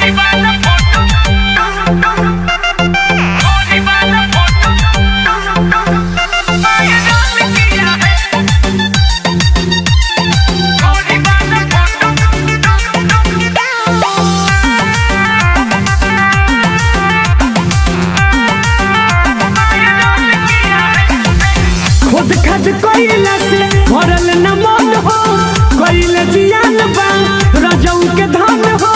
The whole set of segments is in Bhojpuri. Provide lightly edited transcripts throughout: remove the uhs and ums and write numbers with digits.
कोइला से भरल न मन हो, कोइला जियान बा रजऊ के धन हो।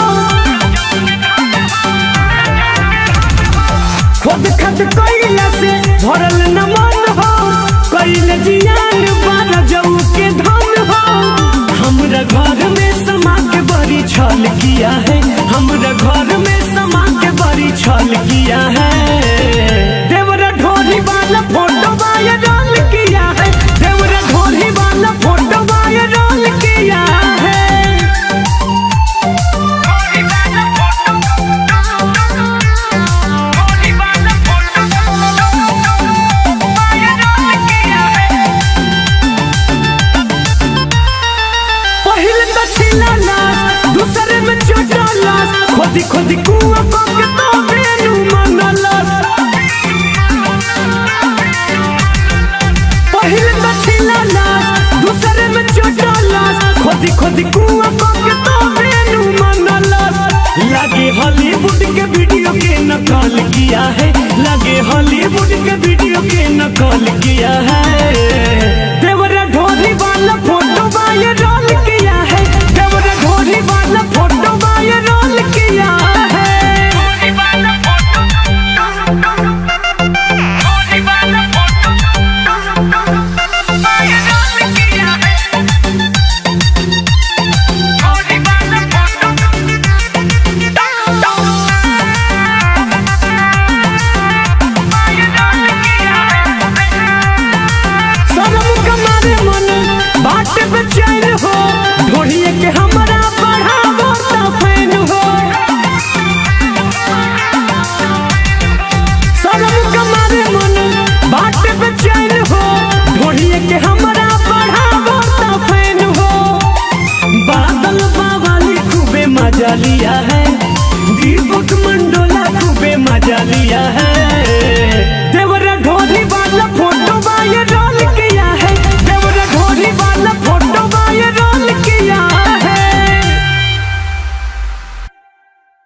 खुद खद कोइला से भरल न मन हो, कोइला जियान बा रजऊ के धन हो। हमरा घर में समा के बड़ी छल किया है, हमरा घर में समा के बड़ी छल किया है। देवरा ढोली वाला फोटो वायरल किया है, देवरा ढोली वाला फोटो वायरल किया है। पहले तो छिला लाश, दूसरे में छोटा लाश, खोदी खोदी कुआं को के तो मेनू मनलाश। पहले तो छिला लाश, दूसरे में छोटा लाश, खोदी खोदी कुआं को के तो मेनू मनलाश। लगे हॉलीवुड के वीडियो के नकल किया है, लगे हॉलीवुड के वीडियो के नकल किया है।